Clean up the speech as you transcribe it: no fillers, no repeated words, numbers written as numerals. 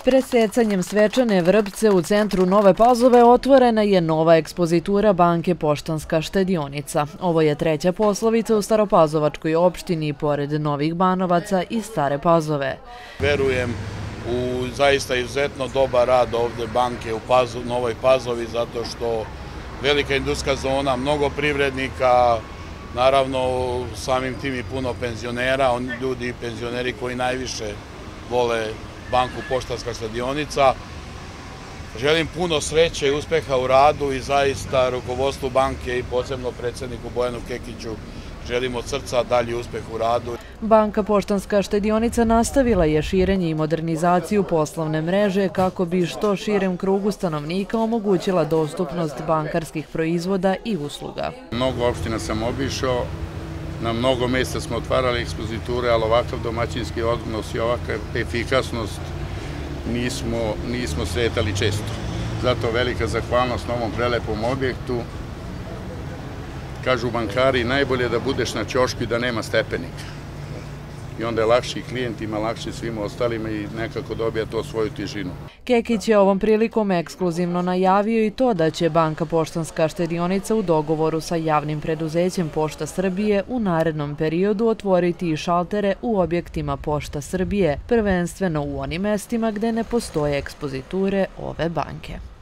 Presecanjem svečane vrpce u centru Nove Pazove otvorena je nova ekspozitura Banke Poštanska štedionica. Ovo je treća poslovica u Staropazovačkoj opštini pored Novih Banovaca i Stare Pazove. Verujem u zaista izuzetno dobar rad ovde banke u Novoj Pazovi zato što velika industrijska zona, mnogo privrednika, naravno samim tim i puno penzionera, ljudi i penzioneri koji najviše vole Banku Poštanska štedionica. Želim puno sreće i uspeha u radu i zaista rukovodstvu banke i posebno predsjedniku Bojanu Kekiću želim od srca dalji uspeh u radu. Banka Poštanska štedionica nastavila je širenje i modernizaciju poslovne mreže kako bi što širem krugu stanovnika omogućila dostupnost bankarskih proizvoda i usluga. Mnogo opština sam obišao, na mnogo mjesta smo otvarali ekspoziture, ali ovakav domaćinski odnos i ovakav efikasnost nismo sretali često. Zato velika zahvalnost na ovom prelepom objektu. Kažu bankari, najbolje da budeš na ćošku i da nema stepenika. I onda je lakši klijentima, lakši svima ostalima i nekako dobija to svoju težinu. Kekić je ovom prilikom ekskluzivno najavio i to da će Banka Poštanska štedionica u dogovoru sa javnim preduzećem Pošta Srbije u narednom periodu otvoriti i šaltere u objektima Pošta Srbije, prvenstveno u onim mestima gde ne postoje ekspoziture ove banke.